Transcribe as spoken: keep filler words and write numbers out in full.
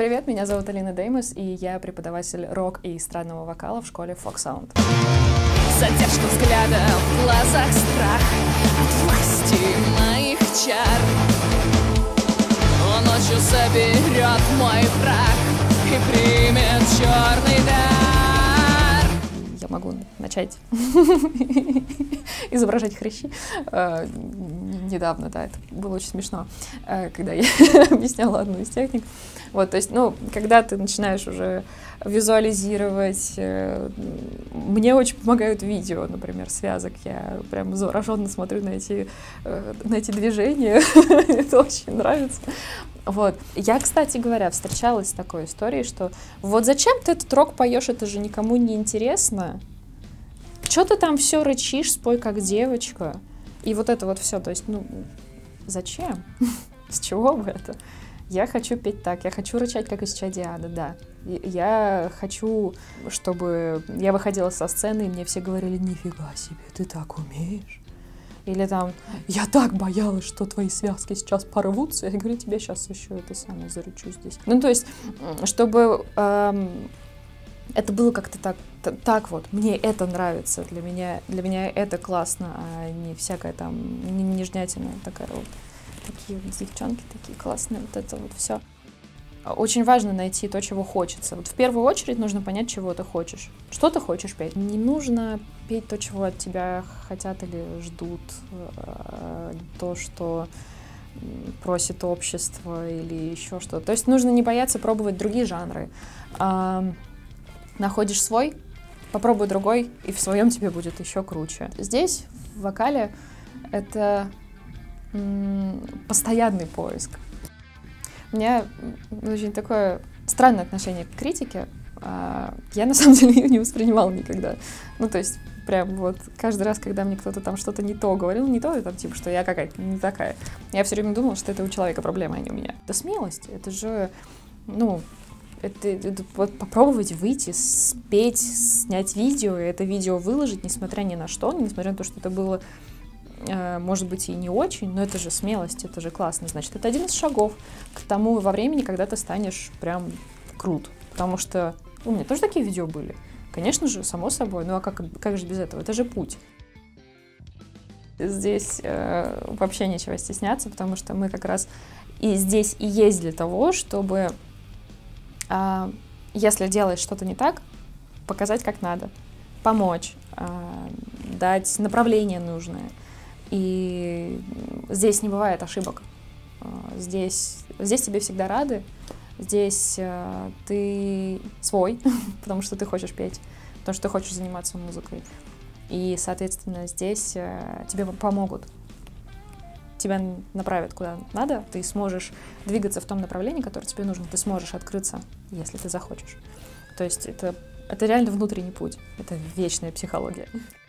Привет, меня зовут Алина Деймос, и я преподаватель рок и эстрадного вокала в школе Folk Sound. Задержка взгляда, в глазах страх от власти моих чар. Он ночью соберет мой враг и примет черный дар. Я могу начать изображать хрящи. Недавно, да, это было очень смешно, когда я объясняла одну из техник. Вот, то есть, ну, когда ты начинаешь уже визуализировать, мне очень помогают видео, например, связок. Я прям завороженно смотрю на эти, на эти движения. Это очень нравится. Вот. Я, кстати говоря, встречалась с такой историей, что вот зачем ты этот рок поешь, это же никому не интересно. Что ты там все рычишь, спой как девочка. И вот это вот все, то есть, ну, зачем? С чего бы это? Я хочу петь так, я хочу рычать, как из Чадиада, да. Я хочу, чтобы я выходила со сцены, и мне все говорили: нифига себе, ты так умеешь. Или там: я так боялась, что твои связки сейчас порвутся. Я говорю: тебе сейчас еще это самое зарычу здесь. Ну, то есть, чтобы эм, это было как-то так, так вот, мне это нравится, для меня, для меня это классно, а не всякая там нежнятина такая вот. Такие вот девчонки, такие классные, вот это вот все. Очень важно найти то, чего хочется. Вот в первую очередь нужно понять, чего ты хочешь. Что ты хочешь петь? Не нужно петь то, чего от тебя хотят или ждут, то, что просит общество или еще что-то. То есть нужно не бояться пробовать другие жанры. Находишь свой, попробуй другой, и в своем тебе будет еще круче. Здесь, в вокале, это постоянный поиск. У меня очень такое странное отношение к критике. Я, на самом деле, ее не воспринимала никогда. Ну, то есть, прям вот каждый раз, когда мне кто-то там что-то не то говорил, не то, там, типа, что я какая-то не такая, я все время думала, что это у человека проблема, а не у меня. Это смелость, это же, ну, это, это вот попробовать выйти, спеть, снять видео, и это видео выложить, несмотря ни на что, несмотря на то, что это было, может быть, и не очень, но это же смелость, это же классно. Значит, это один из шагов к тому во времени, когда ты станешь прям крут. Потому что у меня тоже такие видео были. Конечно же, само собой. Ну а как, как же без этого? Это же путь. Здесь э, вообще нечего стесняться, потому что мы как раз и здесь и есть для того, чтобы, э, если делаешь что-то не так, показать как надо, помочь, э, дать направление нужное. И здесь не бывает ошибок. Здесь, здесь тебе всегда рады. Здесь э, ты свой, потому что ты хочешь петь, потому что ты хочешь заниматься музыкой. И, соответственно, здесь э, тебе помогут. Тебя направят куда надо, ты сможешь двигаться в том направлении, которое тебе нужно. Ты сможешь открыться, если ты захочешь. То есть это, это реально внутренний путь. Это вечная психология.